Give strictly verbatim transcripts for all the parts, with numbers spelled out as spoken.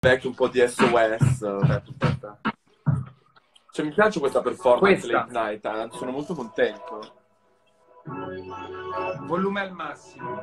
Anche un po' di S O S. Aspetta, aspetta. Cioè, mi piace questa performance Questa. late night, anzi, sono molto contento. Volume al massimo.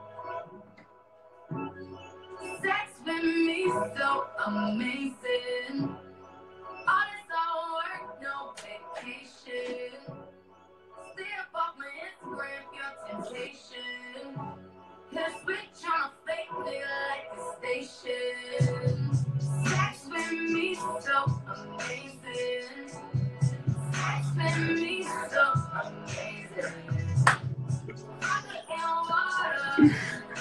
Sex with me so amazing. All this all work, no vacation. Stay up off my Instagram, your temptation. Let's switch on a fake nigga like the station. Sex with me so amazing. Sex with me so amazing. Chocolate and water.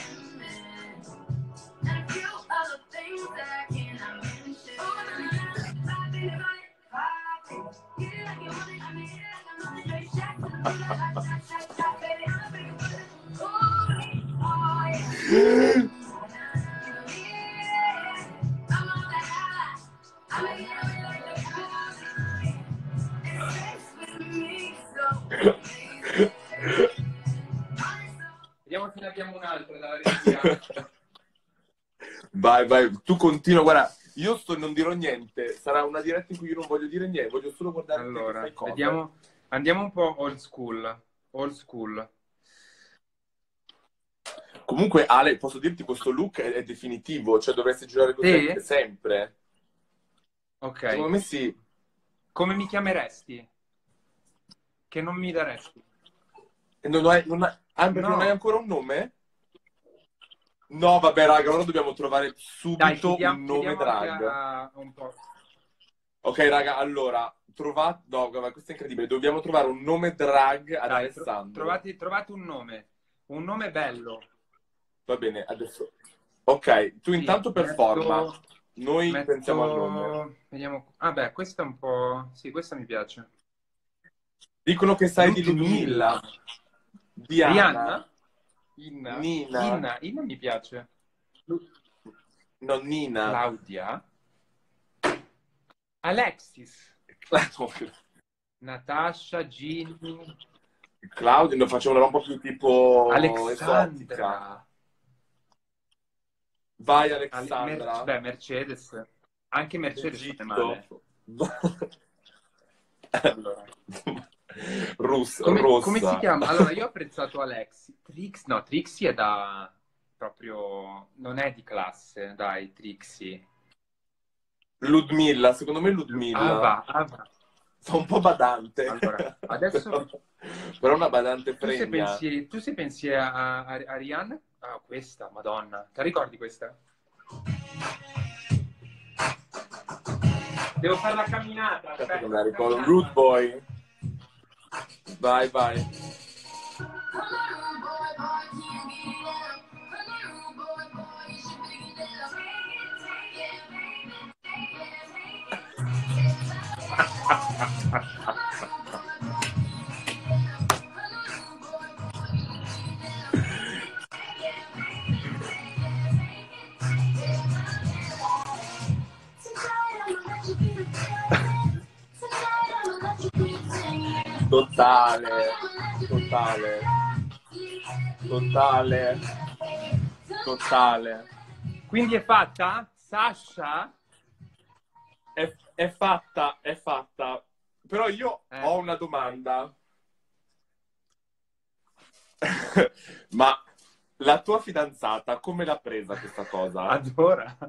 And a few other things that I cannot mention. Oh, no, no, no. Five minutes on it, five minutes. Get it like you want it, I mean, get it like I'm on it. Straight shots to the blue, like shot, shot, shot, baby. I'm a big bullet. Ooh, oh, yeah. I'm on that high. I'm making it away like the high. And sex with me so amazing. Vediamo se ne abbiamo un'altra dalla regia. Vai, vai, tu continua, guarda, io sto, non dirò niente, sarà una diretta in cui io non voglio dire niente, voglio solo guardare Allora, che fai cose. vediamo, andiamo un po' old school, old school. Comunque, Ale, posso dirti, questo look è, è definitivo, cioè dovresti girare così Sì? anche sempre. Ok. Secondo me sì. Come mi chiameresti? Che non mi daresti? E non hai, non hai, ah, perché No. non hai ancora un nome? No, vabbè, raga, ora dobbiamo trovare subito Dai, chiediamo, un nome chiediamo anche drag. a un po'. Ok, raga, allora, trovate... No, guarda, questo è incredibile. Dobbiamo trovare un nome drag ad Dai, tro- Alessandro. trovate, trovate un nome, un nome bello. Va bene, adesso... Ok, tu Sì, intanto performa. metto- Noi metto- pensiamo al nome. Vediamo. Ah beh, questa è un po'... Sì, questa mi piace. Dicono che sai di Ludmilla. Ludmilla. Diana. Rihanna? Inna? Nina. Inna, Inna mi piace. No, Nina. Claudia? Alexis? Natasha, Ginny? Claudio, lo facciamo una roba più tipo esotica. Alexandra? Vai Ale- Alexandra. Mer- beh, Mercedes. Anche Mercedes non è Egitto. male. Allora. Rus, Come, rossa. come si chiama? Allora, io ho apprezzato Alexi. Trix, no, Trixie è da... proprio... non è di classe, dai, Trixie. Ludmilla, secondo me Ludmilla. Ah, va, ah, va. Sono un po' badante. Allora, adesso... Però una badante Tu se fregna. pensi, tu se pensi a, a, a Rihanna? Ah, questa, madonna. Ti ricordi questa? Devo fare la camminata. Aspetta Aspetta, che me la ricordo. camminata. Rude Boy. Vai, vai. Totale, totale, totale, totale. Quindi è fatta? Sasha? È, è fatta, è fatta. Però io Eh. ho una domanda. Ma la tua fidanzata come l'ha presa questa cosa? Adora.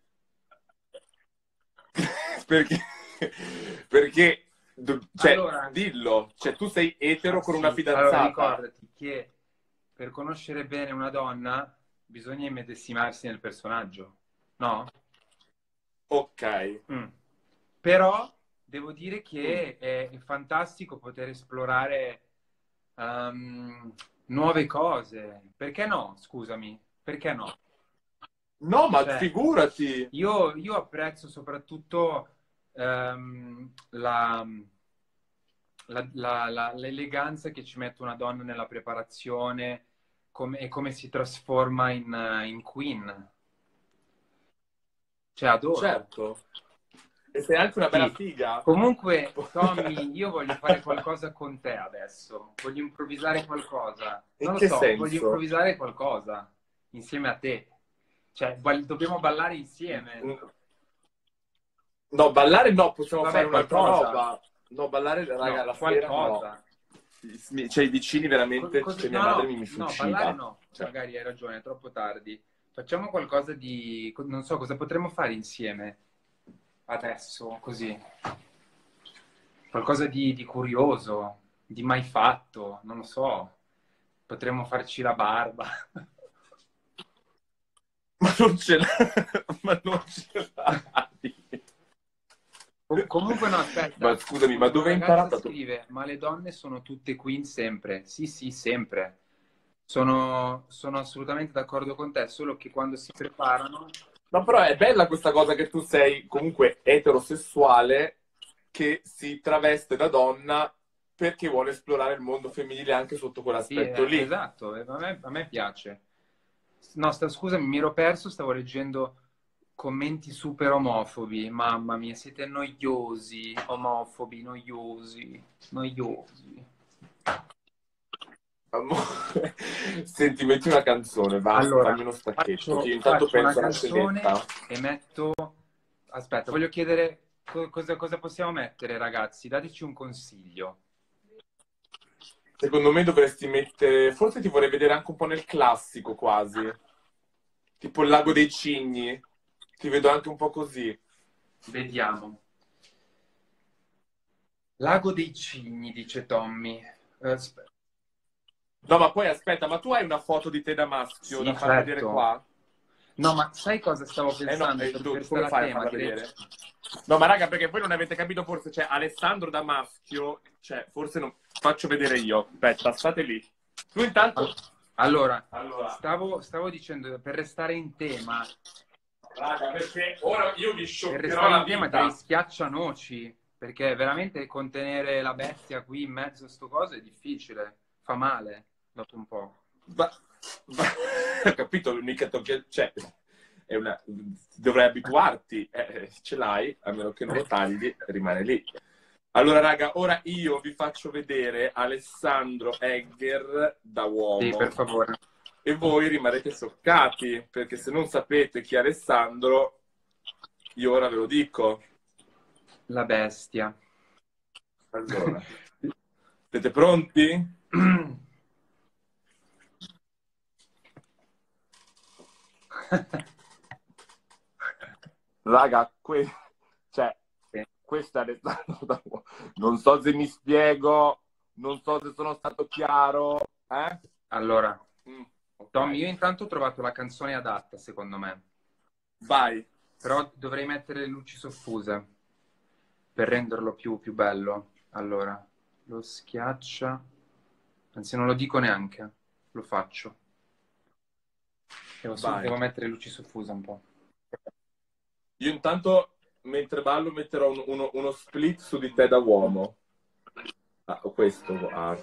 Perché, perché cioè, Allora- dillo, cioè tu sei etero con una Sì. fidanzata. Allora, ricordati che per conoscere bene una donna bisogna immedesimarsi nel personaggio, no? Ok. Mm. Però devo dire che è, è fantastico poter esplorare um, nuove cose. Perché no? Scusami, perché no? No, ma Cioè, figurati. Io, io apprezzo soprattutto ehm, la, la- la- la- l'eleganza che ci mette una donna nella preparazione come- e come si trasforma in, eh, in queen. Cioè, adoro. Certo. E sei anche una bella Sì. figa. Comunque, Tommy, io voglio fare qualcosa con te adesso. Voglio improvvisare qualcosa. In Non lo che so, senso? voglio improvvisare qualcosa insieme a te. Cioè, ball- dobbiamo ballare insieme. No, ballare no, possiamo Vabbè, fare un'altra qualcosa. roba. No, ballare, raga, No, la sera qualcosa. no. Cioè, i vicini veramente, Co- cos- cioè, mia no, madre no, mi, mi no, fuciva. ballare no, Cioè, magari hai ragione, è troppo tardi. Facciamo qualcosa di, co- non so, cosa potremmo fare insieme adesso, così. Qualcosa di, di curioso, di mai fatto, non lo so. Potremmo farci la barba. ma non ce l'hai, ma non ce l'hai. Com- Comunque no, aspetta. Ma scusami, ma Una dove hai ragazza imparato? tu- scrive, ma le donne sono tutte queen sempre. Sì, sì, sempre. Sono, sono assolutamente d'accordo con te, solo che quando si preparano... No, però è bella questa cosa che tu sei comunque eterosessuale che si traveste da donna perché vuole esplorare il mondo femminile anche sotto Sì, quell'aspetto eh, lì. esatto, eh, a me, a me piace. No, sta- scusami, mi ero perso, stavo leggendo commenti super omofobi. Mamma mia, siete noiosi, omofobi, noiosi, noiosi. Amore. Senti, metti una canzone, va, Allora, fammi uno stacchetto, che faccio, io intanto faccio una penso alla canzone scenetta. e metto... Aspetta, voglio chiedere co- cosa, cosa possiamo mettere, ragazzi? Dateci un consiglio. Secondo me dovresti mettere, forse ti vorrei vedere anche un po' nel classico quasi, tipo il Lago dei Cigni, ti vedo anche un po' così. Vediamo. Lago dei Cigni, dice Tommy. Eh, aspe- No, ma poi aspetta, ma tu hai una foto di te da maschio Sì, da far vedere certo. qua? No, ma sai cosa stavo Eh no, pensando eh, per, do- per come stare a fai a tema? farla Direi... vedere? No, ma raga, perché voi non avete capito forse, cioè Alessandro da maschio, cioè forse non... Faccio vedere io, aspetta, state lì. Tu intanto... Allora, Allora, stavo, stavo dicendo, per restare in tema, raga, perché ora io vi per scioccherò restare la in tema direi vita. schiaccianoci, perché veramente contenere la bestia qui in mezzo a sto coso è difficile, fa male dopo un po'. Ma, ma, ho capito, l'unica tocche... cioè, è una... dovrai abituarti, eh, ce l'hai, a meno che non lo tagli, rimane lì. Allora, raga, ora io vi faccio vedere Alessandro Egger da Sì, uomo per favore. e voi rimarrete scioccati, perché se non sapete chi è Alessandro, io ora ve lo dico. La bestia. Allora, siete pronti? Raga, que... cioè, questo è Alessandro da uomo. Non so se mi spiego, non so se sono stato chiaro, eh? Allora, Mm, ok. Tommy, io intanto ho trovato la canzone adatta, secondo me. Vai. Però dovrei mettere le luci soffuse per renderlo più, più bello. Allora, lo schiaccia. Anzi, non lo dico neanche. Lo faccio. Devo, so- Vai. devo mettere le luci soffuse un po'. Io intanto, mentre ballo, metterò un- uno, uno split su di te da uomo. Ah, questo. Ah.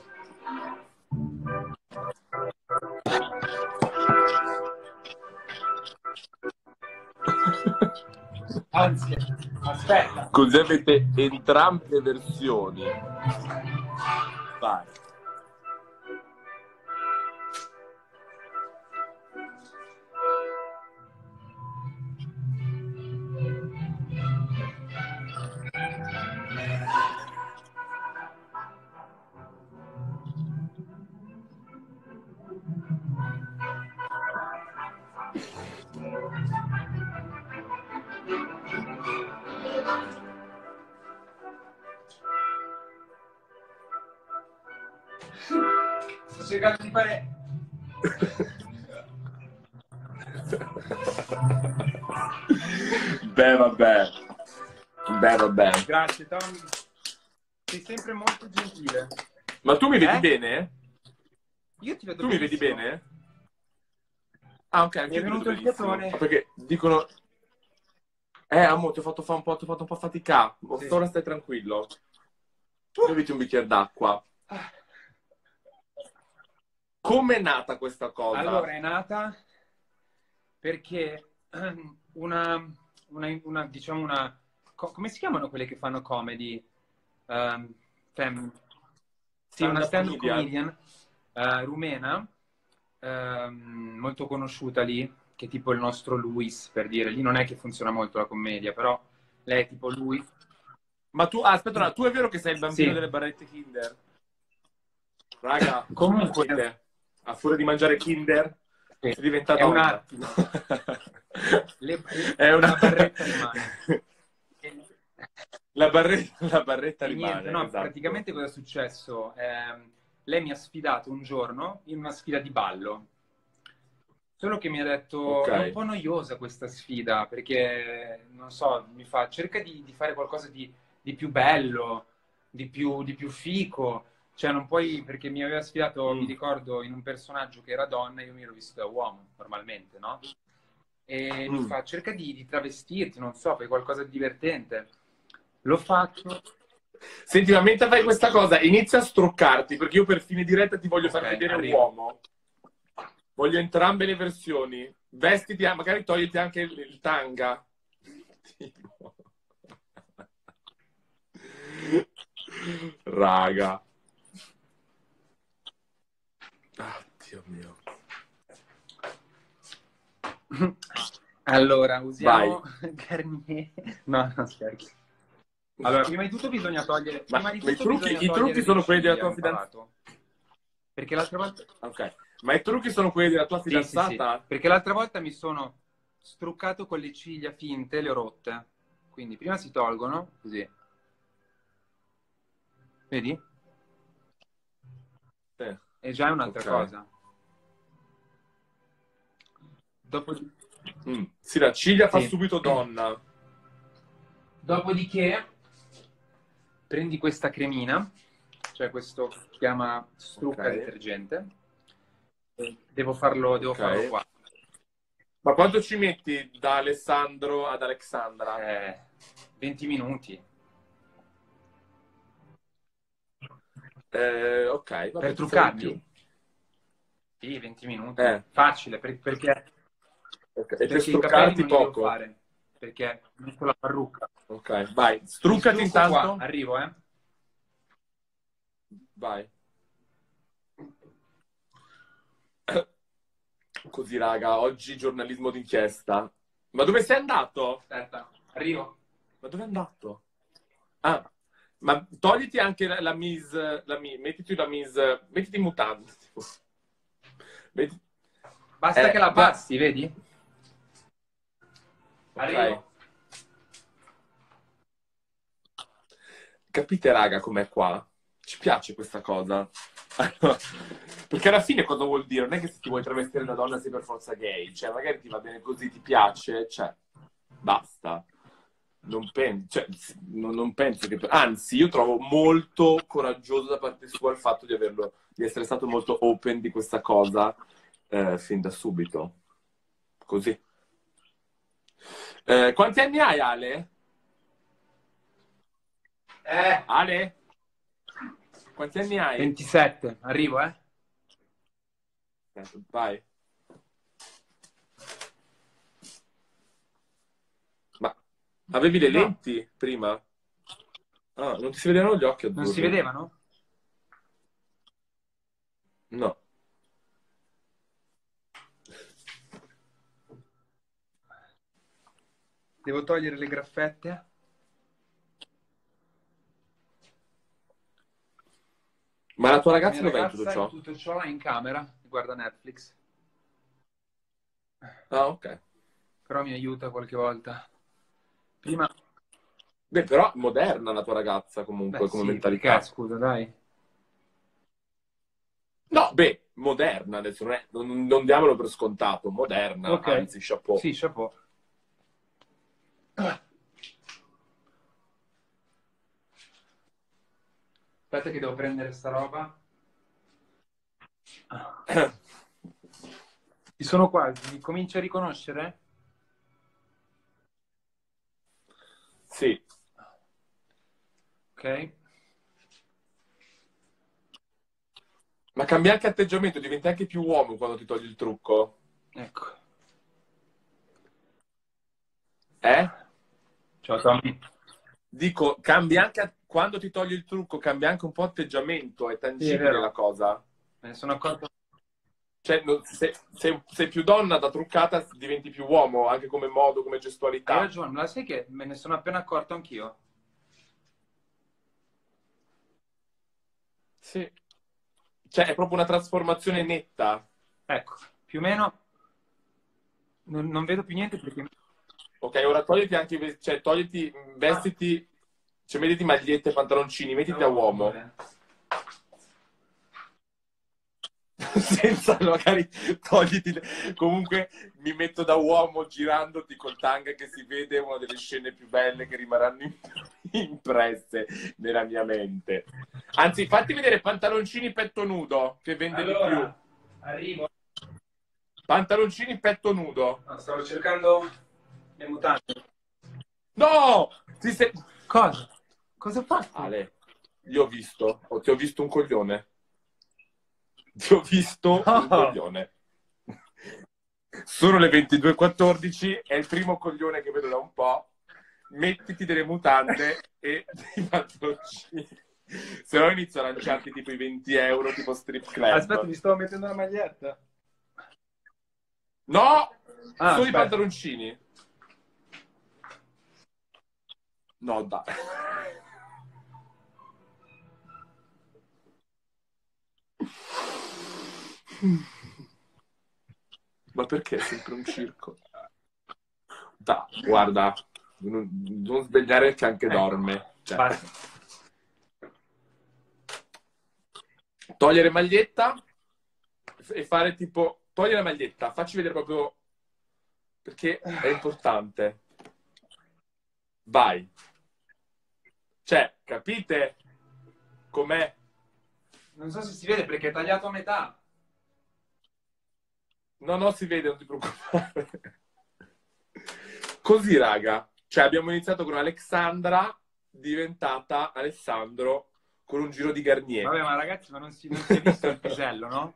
Anzi, aspetta. Così avete entrambe le versioni. Vai. Sto cercando di fare... Beh, vabbè. Beh, vabbè. Grazie, Tommy. Sei sempre molto gentile. Ma tu mi vedi Eh? bene? Io ti vedo Tu mi vedi benissimo. bene? Ah, ok, anche Mi è io ti vedo venuto il benissimo. fiatone. Ma perché dicono... Eh, amore, ti ho fatto fare un po', ti ho fatto un po' faticare. Sì. Ora stai tranquillo. Beviti un bicchiere d'acqua. Come è nata questa cosa? Allora, è nata perché ehm, una, una, una diciamo una... co- come si chiamano quelle che fanno comedy? Um, fem- sì, una Stand-up stand-up comedian. comedian eh, rumena, ehm, molto conosciuta lì, che è tipo il nostro Luis, per dire. Lì non è che funziona molto la commedia, però Lei è tipo lui. Ma tu, ah, aspetta, no, tu è vero che sei il bambino Sì. delle barrette Kinder? Raga, Comunque, dite, a furia di mangiare Kinder, sì, si diventa è un donna. attimo. Le- È una... la barretta rimane. La barretta, la barretta E rimane, niente, no, esatto. praticamente cosa è successo? Ehm, lei mi ha sfidato un giorno in una sfida di ballo. Solo che mi ha detto, Ok. è un po' noiosa questa sfida, perché, non so, mi fa, cerca di, di fare qualcosa di, di più bello, di più, di più fico. Cioè, non puoi, perché mi aveva sfidato, Mm. mi ricordo, in un personaggio che era donna, io mi ero visto da uomo, normalmente, no? E mi Mm. fa, cerca di, di travestirti, non so, fai qualcosa di divertente. L'ho fatto. Senti, ma mentre fai questa cosa, inizia a struccarti, perché io per fine diretta ti voglio Ok, far vedere arrivo. uomo. Voglio entrambe le versioni. Vestiti, magari togliti anche il, il tanga. Raga. Ah, Dio mio. Allora, usiamo Vai. Garnier. No, no, scherzo. Allora, prima di tutto bisogna togliere. Ma Prima di ma i tutto trucchi, bisogna i togliere trucchi le sono quelli della ciglia, tua ho fidanzata? imparato. Perché l'altra volta. Ok. Ma i trucchi sono quelli della tua Sì, sì, sì. fidanzata? Perché l'altra volta mi sono struccato con le ciglia finte, le ho rotte. Quindi prima si tolgono, così. Vedi? Sì. E già è un'altra Ok. cosa. Dopo... Mm. Sì, la ciglia fa Sì. subito donna. Dopodiché prendi questa cremina, cioè questo che si chiama strucca Ok. detergente. E Devo farlo, devo Ok. farlo qua. Ma quanto ci metti da Alessandro ad Alexandra? Eh, venti minuti. Eh, ok, vabbè, Per pensavo di truccarmi? più. Sì, venti minuti. Eh, Facile, per- perché, ok. E per perché i capelli struccarti non li devo poco? fare, perché metto la parrucca. Ok, vai. Mi Struccati strucco qua, intanto. arrivo, eh. Vai. Così, raga, oggi giornalismo d'inchiesta. Ma dove sei andato? Aspetta, arrivo. Ma dove è andato? Ah, ma togliti anche la, la mise, la mi- mettiti la mise, mettiti in mutande. Tipo. Metti- Basta Eh, che la va- passi, vedi? Ok. Arrivo. Capite, raga, com'è qua? Ci piace questa cosa. Allora, perché alla fine cosa vuol dire? Non è che se ti vuoi travestire da donna sei per forza gay, cioè magari ti va bene così, ti piace, cioè, basta. Non, pen- cioè, non, non penso che... Anzi, io trovo molto coraggioso da parte sua il fatto di averlo, di essere stato molto open di questa cosa eh, fin da subito. Così. Eh, quanti anni hai, Ale? Eh, Ale? Quanti anni hai? ventisette, arrivo, eh. Vai. Ma avevi le No. lenti prima? Ah, non ti si vedevano gli occhi azzurri? Non si vedevano? No. Devo togliere le graffette? Ma la tua La ragazza mia dov'è in tutto ragazza ciò? in tutto ciò è in camera, guarda Netflix, Ah, ok. però mi aiuta qualche volta. Prima... Beh, però moderna la tua ragazza comunque Beh, come sì, mentalità. perché, scusa, dai. No, beh, moderna adesso, non, è, non, non diamolo per scontato, moderna, Ok. anzi, chapeau. Sì, chapeau. Aspetta che devo prendere sta roba. Ci sono quasi, mi comincio a riconoscere? Sì. Ok. Ma cambia anche atteggiamento, diventi anche più uomo quando ti togli il trucco. Ecco. Eh? Ciao Tommy. Dico, cambia anche, quando ti togli il trucco, cambia anche un po' atteggiamento, è Sì, è tangibile vero. la cosa. Me ne sono accorto. Cioè, non- se, se sei più donna da truccata diventi più uomo, anche come modo, come Hai gestualità. ragione, ma la sai che me ne sono appena accorto anch'io? Sì. Cioè, è proprio una trasformazione Sì. netta. Ecco, più o meno non, non vedo più niente perché... Ok, ora togliti anche, i ves- cioè, togliti, mh, vestiti, cioè, mettiti magliette e pantaloncini, mettiti da uomo. Senza magari togliti. Comunque mi metto da uomo girandoti col tanga che si vede una delle scene più belle che rimarranno im- impresse nella mia mente. Anzi, fatti vedere pantaloncini petto nudo che vende di più. Allora, arrivo. Pantaloncini petto nudo. No, stavo cercando le mutande. No! Ti sei... Cosa? Cosa ho fatto? Ale, io ho visto, oh, ti ho visto un coglione. Ti ho visto No. un coglione. Sono le ventidue e quattordici, è il primo coglione che vedo da un po'. Mettiti delle mutande e dei pantaloncini. Se no inizio a lanciarti tipo i venti euro, tipo strip club. Aspetta, mi stavo mettendo la maglietta. No! Ah, Solo i aspetta. pantaloncini. No, dai. Ma perché è sempre un circo? Da, guarda, non, non svegliare che anche Ecco. dorme. Cioè, Basta. togliere maglietta e fare tipo... Togliere la maglietta, facci vedere proprio... Perché è importante. Vai. Cioè, capite com'è? Non so se si vede perché è tagliato a metà. No, no, si vede, non ti preoccupare. Così, raga. Cioè, abbiamo iniziato con Alexandra, diventata Alessandro, con un giro di Garnier. Vabbè, ma ragazzi, ma non si, non si è visto il pisello, no?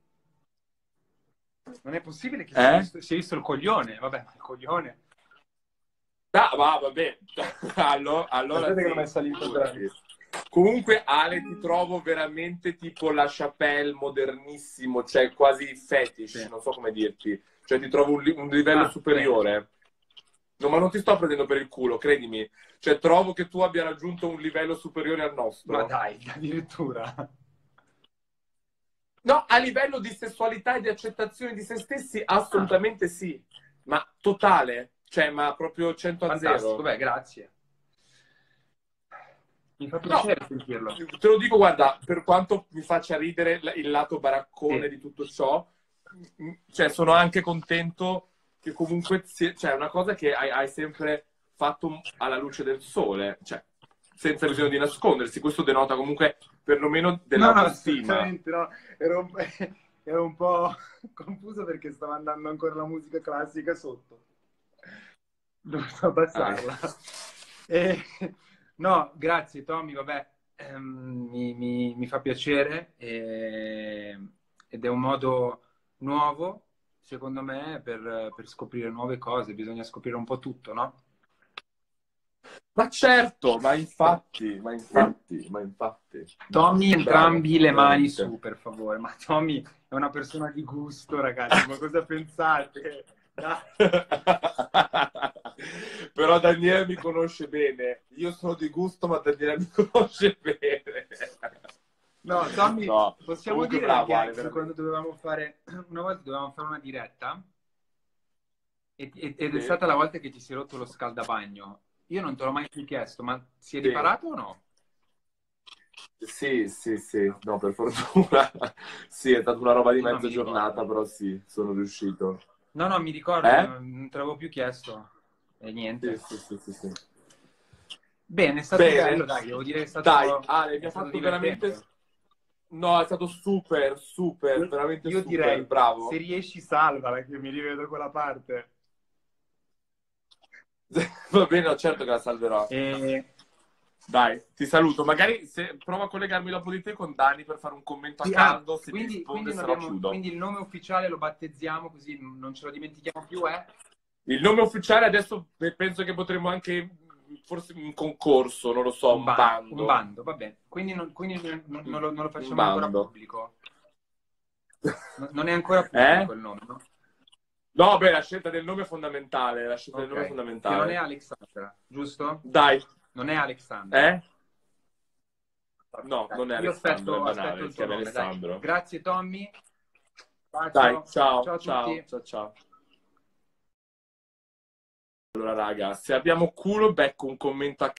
Non è possibile che si, Eh? è visto, si è visto il coglione. Vabbè, ma il coglione. Ah, va, vabbè. Allora, allora Aspetta che sì, l'ho messa lì il contrario. comunque, Ale, ti trovo veramente tipo la Chapelle modernissimo, cioè quasi fetish, Sì. non so come dirti. Cioè ti trovo un, li- un livello Ah, superiore. No, ma non ti sto prendendo per il culo, credimi. Cioè trovo che tu abbia raggiunto un livello superiore al nostro. Ma dai, addirittura. No, a livello di sessualità e di accettazione di se stessi, assolutamente sì. Ma totale. Cioè, ma proprio cento a Fantastico, zero. beh, grazie. Mi fa No, piacere sentirlo. te lo dico, guarda, per quanto mi faccia ridere l- il lato baraccone Sì. di tutto ciò, m- cioè sono anche contento che comunque sia, cioè, è una cosa che hai, hai sempre fatto alla luce del sole, cioè senza bisogno di nascondersi. Questo denota comunque perlomeno No, no, dell'autostima. assolutamente no. Ero un, ero un po' confuso perché stava andando ancora la musica classica sotto. Dovevo abbassarla. E, no, grazie Tommy, vabbè, ehm, mi, mi- mi fa piacere e- ed è un modo nuovo, secondo me, per, per scoprire nuove cose. Bisogna scoprire un po' tutto, no? Ma certo, ma infatti, ma infatti, ma infatti. Tommy, entrambi le mani veramente. su, per favore. Ma Tommy è una persona di gusto, ragazzi. Ma cosa pensate? Dai. Però Daniele mi conosce bene. Io sono di gusto, ma Daniele mi conosce bene. No, Tommy, No, possiamo comunque dire bravo, anche Ale, che veramente. quando dovevamo fare, una volta dovevamo fare una diretta e- e- ed è Sì. stata la volta che ti si è rotto lo scaldabagno. Io non te l'ho mai più chiesto, ma si è Sì. riparato o no? Sì, sì, sì, no, per fortuna. Sì, è stata una roba di No, mezza mi ricordo. giornata, però sì, sono riuscito. No, no, mi ricordo, Eh? non non te l'avevo più chiesto. E niente. Sì, sì, sì, sì, sì. Bene, è stato Bene. bello, dai, devo dire che è stato, Dai, Ale, mi è ha stato fatto divertente. veramente... No, è stato super, super, Io, veramente io super, direi, bravo. se riesci salvala, che mi rivedo quella parte. Va bene, no, certo che la salverò. E... Dai, ti saluto. Magari se provo a collegarmi dopo di te con Dani per fare un commento a Ah, caldo, se mi quindi, risponde, quindi, se non no abbiamo- chiudo. quindi il nome ufficiale lo battezziamo così non ce lo dimentichiamo più, eh? Il nome ufficiale adesso pe- penso che potremmo anche, forse un concorso, non lo so, un ban- bando. Un bando, va bene. Quindi non, quindi non, non- non lo, non lo Un facciamo ancora bando. pubblico. No- non è ancora pubblico Eh? il nome, no? No, beh, la scelta del nome è fondamentale, la scelta del Ok. nome è Che non è fondamentale. Alexandra, giusto? Dai, Non è Alexandra. eh? No, Dai, non è io Alessandro, è aspetto, aspetto banale, il si tuo chiama nome, dai. Alessandro. Grazie Tommy. Dai, Bacio. ciao, Ciao a ciao, tutti. ciao, ciao. Allora, raga, se abbiamo culo, becco un commento a